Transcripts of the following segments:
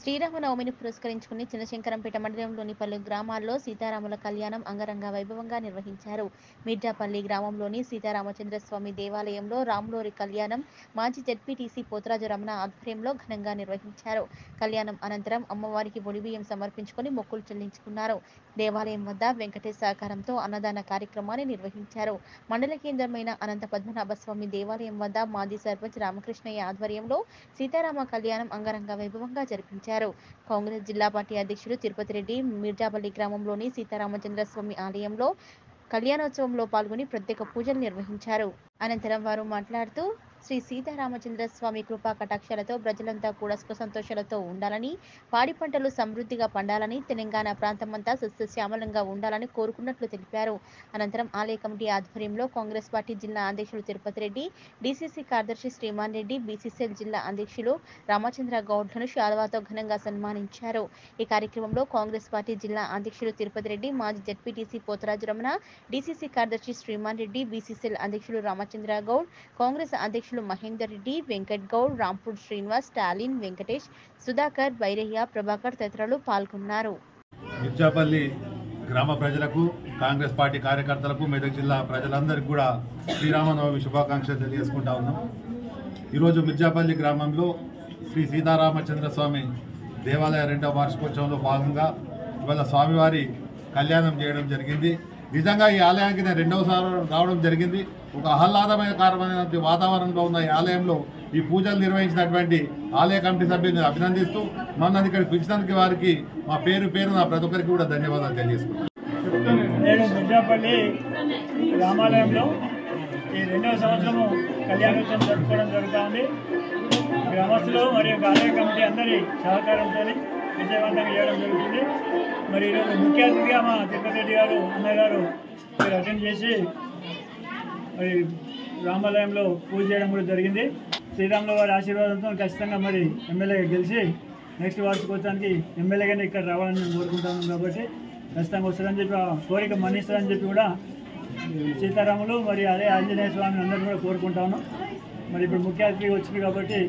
శ్రీరామనవమిని పురస్కరించుకుని చిన్నశంకరంపేట మండలంలోని పలు గ్రామాల్లో సీతారాముల కళ్యాణం అంగరంగ వైభవంగా నిర్వహించారు. మిర్జాపల్లి గ్రామంలోని సీతారామచంద్రస్వామి దేవాలయంలో రాములోరి కళ్యాణం మాజీ జెడ్పీటీసీ పోతరాజు రమణ ఆధ్వర్యంలో ఘనంగా నిర్వహించారు. కళ్యాణం అనంతరం అమ్మవారికి ఒడిబియ్యం సమర్పించుకుని మొక్కులు చెల్లించుకున్నారు. దేవాలయం వద్ద వెంకటేశ్ సహకారంతో అన్నదాన కార్యక్రమాన్ని నిర్వహించారు. మండల కేంద్రమైన అనంత పద్మనాభస్వామి దేవాలయం వద్ద మాజీ సర్పంచ్ రామకృష్ణయ్య ఆధ్వర్యంలో సీతారామ కళ్యాణం అంగరంగ వైభవంగా జరిపించారు. కాంగ్రెస్ జిల్లా పార్టీ అధ్యక్షుడు తిరుపతి రెడ్డి మిర్జాపల్లి గ్రామంలోని సీతారామచంద్రస్వామి ఆలయంలో కళ్యాణోత్సవంలో పాల్గొని ప్రత్యేక పూజలు నిర్వహించారు. అనంతరం వారు మాట్లాడుతూ శ్రీ సీతారామచంద్రస్వామి కృపా కటాక్షాలతో ప్రజలంతా కూడా సుఖ సంతోషాలతో ఉండాలని, పాడి పంటలు సమృద్ధిగా పండాలని, తెలంగాణ ప్రాంతమంతా సస్యశ్యామలంగా ఉండాలని కోరుకున్నట్లు తెలిపారు. అనంతరం ఆలయ కమిటీ ఆధ్వర్యంలో కాంగ్రెస్ పార్టీ జిల్లా అధ్యక్షుడు తిరుపతి రెడ్డి, డీసీసీ కార్యదర్శి శ్రీమాన్ రెడ్డి, బీసీసీఎల్ జిల్లా అధ్యక్షులు రామచంద్ర గౌడ్లను శాలువాతో ఘనంగా సన్మానించారు. ఈ కార్యక్రమంలో కాంగ్రెస్ పార్టీ జిల్లా అధ్యక్షుడు తిరుపతి రెడ్డి, మాజీ జెడ్పీటీసీ పోతరాజు రమణ, డీసీసీ కార్యదర్శి శ్రీమాన్ రెడ్డి, బీసీసీఎల్ అధ్యక్షులు రామచంద్ర గౌడ్, కాంగ్రెస్ అధ్యక్షులు మహేందర్ రెడ్డి, వెంకట్ గౌడ్, రాంపూర్ శ్రీనివాస్, స్టాలిన్, వెంకటేష్, సుధాకర్, బైరయ్య, ప్రభాకర్ తదితరులు పాల్గొన్నారు. మిర్జాపల్లి గ్రామ ప్రజలకు, కాంగ్రెస్ పార్టీ కార్యకర్తలకు, మెదక్ జిల్లా ప్రజలందరికీ కూడా శ్రీరామనవమి శుభాకాంక్షలు తెలియజేసుకుంటా ఉన్నాం. ఈరోజు మిర్జాపల్లి గ్రామంలో శ్రీ సీతారామచంద్రస్వామి దేవాలయ 2వ వార్షికోత్సవంలో భాగంగా ఇవాళ స్వామివారి కళ్యాణం చేయడం జరిగింది. నిజంగా ఈ ఆలయానికి నేను 2వ సారి రావడం జరిగింది. ఒక ఆహ్లాదకరమైన వాతావరణంలో ఉన్న ఈ ఆలయంలో ఈ పూజలు నిర్వహించినటువంటి ఆలయ కమిటీ సభ్యులను అభినందిస్తూ నన్ను ఇక్కడికి పిలిచినందుకు వారికి మా పేరున ప్రతి ఒక్కరికి కూడా ధన్యవాదాలు తెలియజేసుకున్నాను. నేను మిర్జాపల్లి రామాలయంలో ఈ 2వ సంవత్సరము కళ్యాణోత్సవం జరుపుకోవడం జరుగుతుంది. గ్రామస్తులు మరియు ఆలయ కమిటీ అందరి సహకారంతో విజయవంతంగా చేయడం జరుగుతుంది. మరి ఈరోజు ముఖ్య అతిథిగా మా తిరుపతి రెడ్డి గారు అన్నగారు మీరు అటెండ్ చేసి మరి రామాలయంలో పూజ చేయడం కూడా జరిగింది. శ్రీరాముల వారి ఆశీర్వాదంతో ఖచ్చితంగా మరి ఎమ్మెల్యేగా గెలిచి నెక్స్ట్ వార్షికోత్సవానికి ఎమ్మెల్యేగానే ఇక్కడ రావాలని నేను కోరుకుంటాను. కాబట్టి ఖచ్చితంగా వస్తారని చెప్పి కోరిక మన్నిస్తారని చెప్పి కూడా సీతారాములు మరి అదే ఆంజనేయ స్వామిని అందరూ కూడా కోరుకుంటాను. మరి ఇప్పుడు ముఖ్య అతిథి వచ్చింది కాబట్టి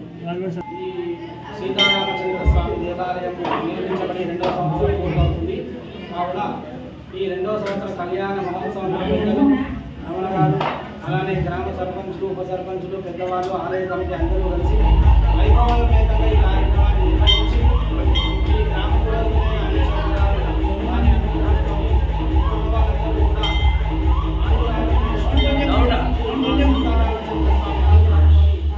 సీతారామచంద్ర స్వామి దేవాలయం నిర్మించబడి 2వ సంవత్సరం పూర్తవుతుంది. కావున ఈ 2వ సంవత్సరం కళ్యాణ మహోత్సవం రమణ గారు, అలానే గ్రామ సర్పంచులు, ఉప సర్పంచులు, పెద్దవాళ్ళు, ఆలయ కమిటీ అందరూ కలిసి వైభవోపేతంగా ఈ కార్యక్రమాన్ని నిర్వహించి ఈ గ్రామ